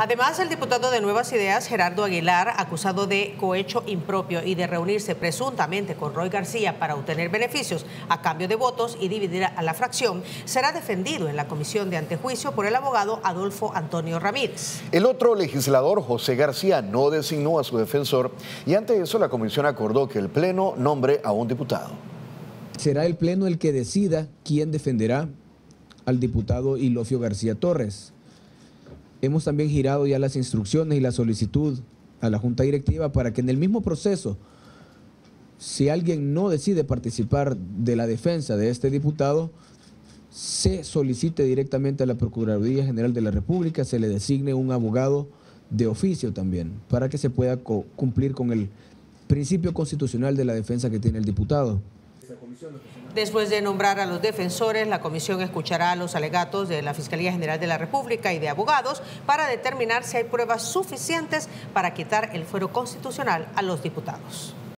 Además, el diputado de Nuevas Ideas, Gerardo Aguilar, acusado de cohecho impropio y de reunirse presuntamente con Roy García para obtener beneficios a cambio de votos y dividir a la fracción, será defendido en la comisión de antejuicio por el abogado Adolfo Antonio Ramírez. El otro legislador, José García, no designó a su defensor y ante eso la comisión acordó que el Pleno nombre a un diputado. Será el Pleno el que decida quién defenderá al diputado Ilofio García Torres. Hemos también girado ya las instrucciones y la solicitud a la Junta Directiva para que en el mismo proceso, si alguien no decide participar de la defensa de este diputado, se solicite directamente a la Procuraduría General de la República, se le designe un abogado de oficio también, para que se pueda cumplir con el principio constitucional de la defensa que tiene el diputado. Después de nombrar a los defensores, la comisión escuchará los alegatos de la Fiscalía General de la República y de abogados para determinar si hay pruebas suficientes para quitar el fuero constitucional a los diputados.